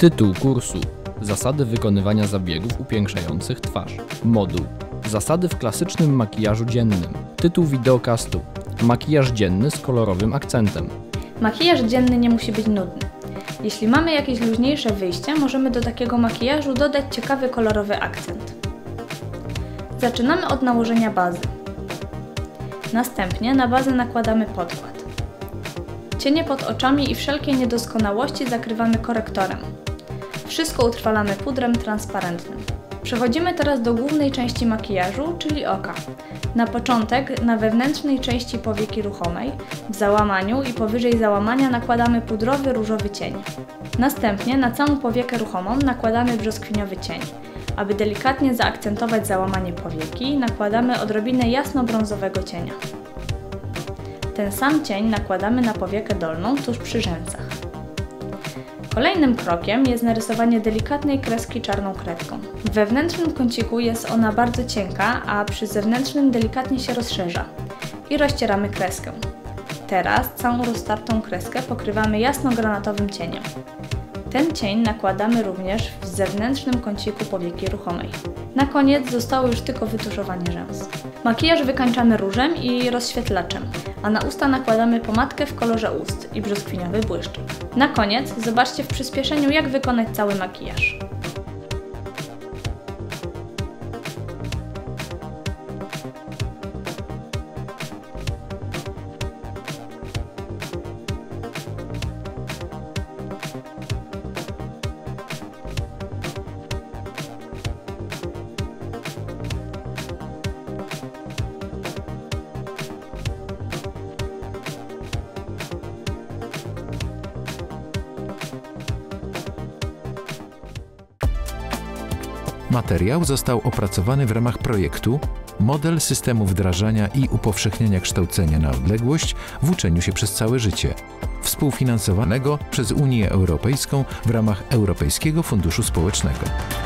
Tytuł kursu: Zasady wykonywania zabiegów upiększających twarz. Moduł: Zasady w klasycznym makijażu dziennym. Tytuł wideokastu: Makijaż dzienny z kolorowym akcentem. Makijaż dzienny nie musi być nudny. Jeśli mamy jakieś luźniejsze wyjście, możemy do takiego makijażu dodać ciekawy kolorowy akcent. Zaczynamy od nałożenia bazy. Następnie na bazę nakładamy podkład. Cienie pod oczami i wszelkie niedoskonałości zakrywamy korektorem. Wszystko utrwalamy pudrem transparentnym. Przechodzimy teraz do głównej części makijażu, czyli oka. Na początek na wewnętrznej części powieki ruchomej, w załamaniu i powyżej załamania nakładamy pudrowy różowy cień. Następnie na całą powiekę ruchomą nakładamy brzoskwiniowy cień. Aby delikatnie zaakcentować załamanie powieki, nakładamy odrobinę jasno-brązowego cienia. Ten sam cień nakładamy na powiekę dolną tuż przy rzęsach. Kolejnym krokiem jest narysowanie delikatnej kreski czarną kredką. W wewnętrznym kąciku jest ona bardzo cienka, a przy zewnętrznym delikatnie się rozszerza. I rozcieramy kreskę. Teraz całą roztartą kreskę pokrywamy jasno-granatowym cieniem. Ten cień nakładamy również w zewnętrznym kąciku powieki ruchomej. Na koniec zostało już tylko wytuszowanie rzęs. Makijaż wykańczamy różem i rozświetlaczem, a na usta nakładamy pomadkę w kolorze ust i brzoskwiniowy błyszczyk. Na koniec zobaczcie w przyspieszeniu, jak wykonać cały makijaż. Materiał został opracowany w ramach projektu Model systemu wdrażania i upowszechniania kształcenia na odległość w uczeniu się przez całe życie, współfinansowanego przez Unię Europejską w ramach Europejskiego Funduszu Społecznego.